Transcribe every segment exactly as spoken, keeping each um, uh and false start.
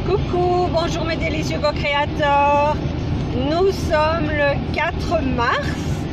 Coucou, bonjour mes délicieux co-créateurs. Nous sommes le quatre mars,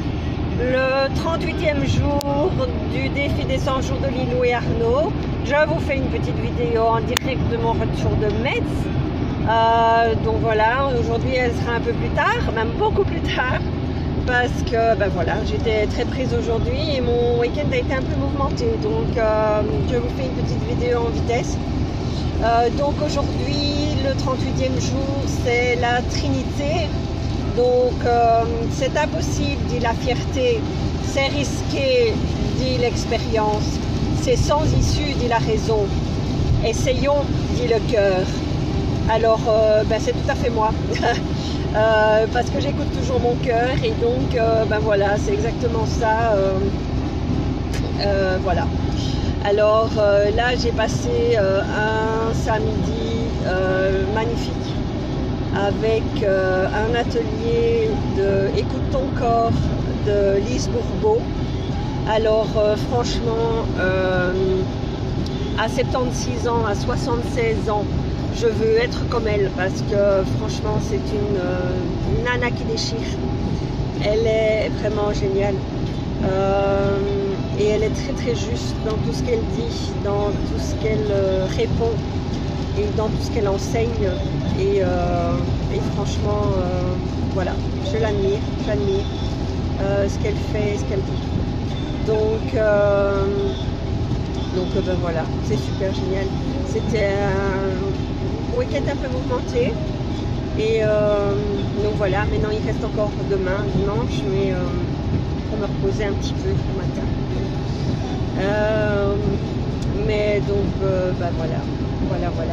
le trente-huitième jour du défi des cent jours de Lilou et Arnaud. Je vous fais une petite vidéo en direct de mon retour de Metz. Euh, donc voilà, aujourd'hui elle sera un peu plus tard, même beaucoup plus tard, parce que ben voilà, j'étais très prise aujourd'hui et mon week-end a été un peu mouvementé. Donc euh, je vous fais une petite vidéo en vitesse. Euh, donc aujourd'hui, le trente-huitième jour, c'est la Trinité. Donc euh, c'est impossible, dit la fierté, c'est risqué, dit l'expérience, c'est sans issue, dit la raison, essayons, dit le cœur. Alors euh, ben, c'est tout à fait moi, euh, parce que j'écoute toujours mon cœur et donc euh, ben voilà, c'est exactement ça. Euh, euh, voilà. Alors euh, là, j'ai passé euh, un samedi euh, magnifique avec euh, un atelier de Écoute ton corps de Lise Bourbeau. Alors euh, franchement, euh, à soixante-seize ans, à soixante-seize ans, je veux être comme elle parce que franchement, c'est une, euh, une nana qui déchire. Elle est vraiment géniale. Euh, et elle est très très juste dans tout ce qu'elle dit, dans tout ce qu'elle euh, répond et dans tout ce qu'elle enseigne et, euh, et franchement euh, voilà, je l'admire, j'admire euh, ce qu'elle fait et ce qu'elle dit. Donc, euh, donc euh, ben voilà, c'est super génial. C'était un week-end un peu mouvementé et euh, donc voilà, maintenant il reste encore demain, dimanche, mais euh, pour me reposer un petit peu le matin. Euh, mais donc euh, bah voilà, voilà, voilà.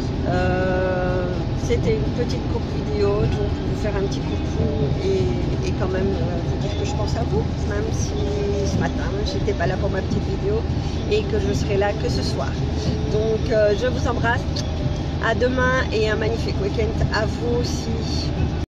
Euh, C'était une petite courte vidéo, donc vous faire un petit coucou et, et quand même euh, vous dire que je pense à vous, même si ce matin j'étais pas là pour ma petite vidéo et que je serai là que ce soir. Donc euh, je vous embrasse, à demain et un magnifique week-end à vous aussi.